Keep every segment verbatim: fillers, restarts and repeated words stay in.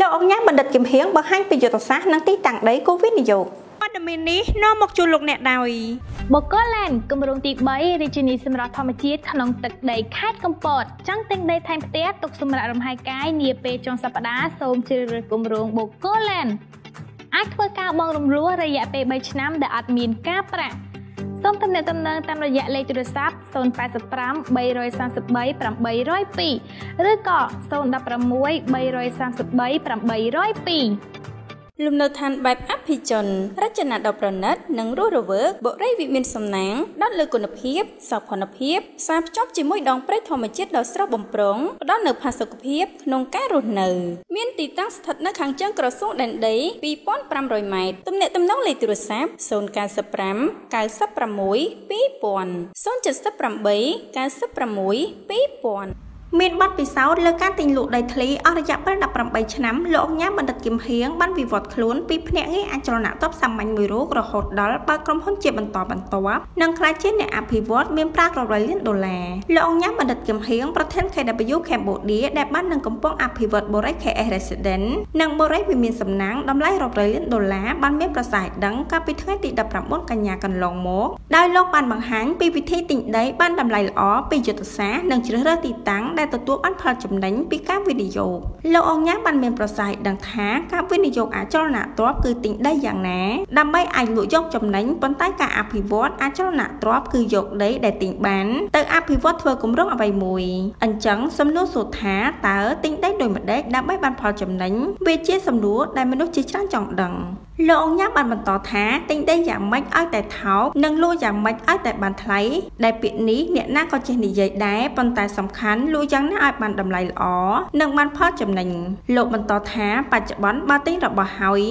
លោកអង្គញាបណ្ឌិតគឹមហៀងបង្ហាញពីយុទ្ធសាស្ត្រនិងទីតាំងដីគូវិនិយោគព័ត៌មាននេះនាំមកជូនលោកអ្នកដោយបកលែនគម្រោងទីបីរាជធានីសម្រាប់ធម្មជាតិក្នុងទឹកដីខេត្តកំពតចង់ទិញដីថែមផ្ទះទុកសម្រាប់រំហាយកាយនាពេលចុងសប្តាហ៍សូមជ្រើសរើសគម្រោងបកលែនអាចធ្វើការបង់រំលោះរយៈពេលបីឆ្នាំដែលអត់មានការប្រាក់សូមទំនាក់ទំនងតាមរយៈលេខទូរស័ព្ទศูนย์ แปด ห้า สาม สาม สาม สาม แปด ศูนย์ สอง ឬក៏ศูนย์ หนึ่ง หก สาม สาม สาม แปด ศูนย์ สองលំនៅឋានបែបអភិជនរចនាដ៏ប្រណិតនិងរស់រវើកបុរីវិមានសំណាងផ្ដោតលើគុណភាពសោភ័ណភាពផ្សារភ្ជាប់ជាមួយដងព្រៃធម្មជាតិដ៏ស្រស់បំព្រងផ្ដល់នូវផាសុកភាពក្នុងការរស់នៅមានទីតាំងស្ថិតនៅខាងជើងក្រសួងដែនដីពីរពាន់ប្រាំរយម៉ែត្រទំនាក់ទំនងលេខទូរស័ព្ទศูนย์ เก้า ห้า เก้า หก หก สอง ศูนย์ ศูนย์ เจ็ด แปด เก้า หก หก สอง ศูนย์មានបទពិសោធន៍លើការទិញលក់ដីធ្លីអស់រយៈពេលដប់ប្រាំបីឆ្នាំលោកអង្គញាបណ្ឌិតគឹមហៀងបានវិវត្តខ្លួនពីភ្នាក់ងារអចលនទ្រព្យសាមញ្ញមួយរូបរហូតដល់បើកក្រុមហ៊ុនជាបន្តបន្ទាប់និងក្លាយជាអ្នកអភិវឌ្ឍមានប្រាក់រាប់រយលានដុល្លារលោកអង្គញាបណ្ឌិតគឹមហៀងប្រធាន ខេ ដប៊្យូ Cambodia ដែលបាននឹងកំពុងអភិវឌ្ឍបូរី ខេ អេស Residence និងបូរីវិមានសំណាងតម្លៃរាប់រយលានដុល្លារបានមានប្រសាសន៍ដឹងកាលពីថ្ងៃទីដប់ប្រាំបួនកញ្ញាកន្លងមកដោយលោកបានបង្ហាញពីវិធីទិញដីបានតម្លៃល្អពីយុទ្ធសាស្ត្រនិងជ្រើសរើសទីតាំងដែលទទួលបានផលចំណេញពីការវិនិយោគលោកអង្គញាបានមានប្រសាសន៍ដឹងថាការវិនិយោគអចលនទ្រព្យគឺទិញដីយ៉ាងណាដើម្បីអាចលក់យកចំណេញប៉ុន្តែការអភិវឌ្ឍអចលនទ្រព្យគឺយកដីដែលទិញបានទៅអភិវឌ្ឍធ្វើគម្រោងអ្វីមួយអញ្ចឹងសំណួរសួរថាតើទិញដីដោយម្ដេចដើម្បីបានផលចំណេញវាជាសំណួរដែលមនុស្សជាច្រើនចង់ដឹងលោកអង្គញាបានបន្តថាទិញដីយ៉ាងម៉េចឲ្យតែថោកនិងលក់យ៉ាងម៉េចឲ្យតែបានថ្លៃដែលពាក្យនេះអ្នកណាក៏ចេះនិយាយដែរប៉ុន្តែសំខាន់លក់យ៉ាងណាឲ្យបានតម្លៃល្អនិងបានផលចំណេញលោកបន្តថាបច្ចុប្បន្នបើទិញរបស់ហើយ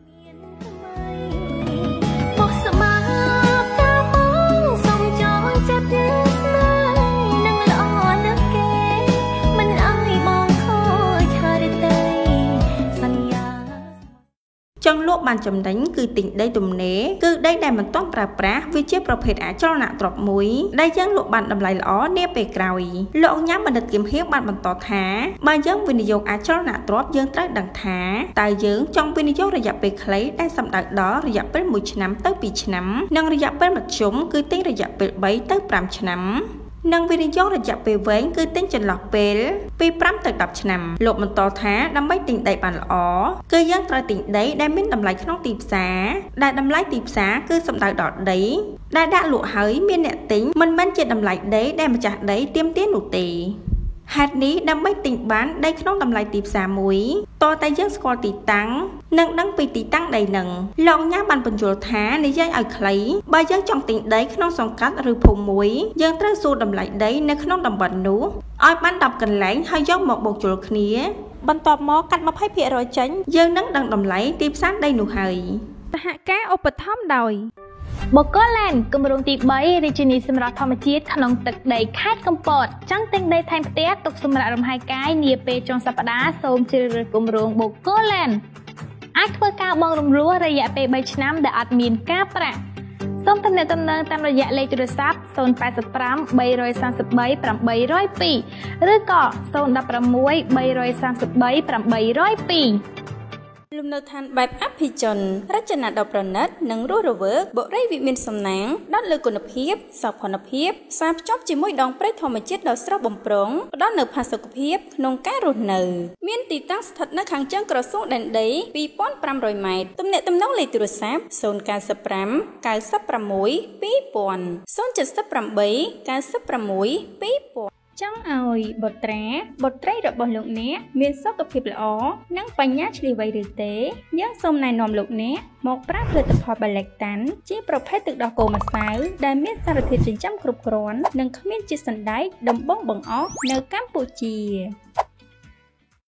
ចង់លក់បានចំណេញគឺទិញដីទំនេរគឺដីដែលមិនទាន់ប្រើប្រាស់វាជាប្រភេទអចលនទ្រព្យមួយដែលយើងលក់បានតម្លៃល្អនាពេលក្រោយលោកអង្គញាបណ្ឌិតគឹមហៀងបានបន្តថាបើយើងវិនិយោគអចលនទ្រព្យយើងត្រូវដឹងថាតើយើងចង់វិនិយោគរយៈពេលខ្លីដែលសំដៅដល់រយៈពេលមួយឆ្នាំទៅពីរឆ្នាំនិងរយៈពេលមធ្យមគឺទិញរយៈពេលបីទៅប្រាំឆ្នាំនិងវិនិយោគរយៈពេលវែងគឺទិញចន្លោះពេលពីប្រាំទៅដប់ឆ្នាំលោកបន្តថាដើម្បីទិញដីបានល្អគឺយើងត្រូវទិញដីដែលមានតម្លៃក្នុងទីផ្សារដែលតម្លៃទីផ្សារគឺសំដៅដល់ដីដែលដាក់លក់ហើយមានអ្នកទិញមិនមែនជាតម្លៃដីដែលម្ចាស់ដីទាមទារនោះទេហេតុនេះដើម្បីទិញបានដីក្នុងតម្លៃទីផ្សារមួយតើតែយើងស្គាល់ទីតាំងនិងដឹងពីទីតាំងដីនឹងលោកអង្គញាបានបញ្យល់ថានិយាយឲ្យខ្លីបើយើងចង់ទិញដីក្នុងសង្កាត់ឬភូមិមួយយើងត្រូវសួរតម្លៃដីនៅក្នុងតំបន់នោះឲ្យបានដប់កន្លែងហើយយកមកបូកជុលគ្នាបន្ទាប់មកកាត់ยี่สิบเปอร์เซ็นต์ ចេញយើងនឹងដឹងតម្លៃទីផ្សារដីនោះហើយសហការឧបត្ថម្ភដោយបកលែនគម្រោងទីបីរាជធានីសម្រាប់ធម្មជាតិក្នុងទឹកដីខេត្តកំពតចង់ទិញដីថែមផ្ទះទុកសម្រាប់រំហាយកាយនាពេលចុងសប្តាហ៍សូមជ្រើសរើសគម្រោងបកលែនអាចធ្វើការបង់រំលោះរយៈពេលបីឆ្នាំដែលអត់មានការប្រាក់សូមទំនាក់ទំនងតាមរយៈលេខទូរស័ព្ទศูนย์ แปด ห้า สาม สาม สาม สาม แปด ศูนย์ สอง ឬក៏ศูนย์ หนึ่ง หก สาม สาม สาม แปด ศูนย์ สองលំនៅឋានបែបអភិជនរចនាដ៏ប្រណិតនិងរស់រវើកបុរីវិមានសំណាងផ្ដោតលើគុណភាពសោភ័ណភាពផ្សារភ្ជាប់ជាមួយដងព្រៃធម្មជាតិដ៏ស្រស់បំព្រងផ្ដល់នូវផាសុកភាពក្នុងការរស់នៅមានទីតាំងស្ថិតនៅខាងជើងក្រសួងដែនដីពីរពាន់ប្រាំរយម៉ែត្រទំនាក់ទំនងលេខទូរស័ព្ទศูนย์ เก้า ห้า เก้า หก สอง ศูนย์ ศูนย์ เจ็ด แปด เก้า หก สอง ศูนย์ចង់ឲ្យបុត្រាបុត្រីរបស់លោកអ្នកមានសុខភាពល្អនិងបញ្ញាឆ្លៀសវៃឬទេយើងសូមណែនាំលោកអ្នកមកប្រើផលិតផល Balektan ជាប្រភេទទឹកដោះគោម្សៅដែលមានសារធាតុចិញ្ចឹមគ្រប់គ្រាន់និងគ្មានជាតិសណ្តែកដំបងបង្អស់នៅកម្ពុជា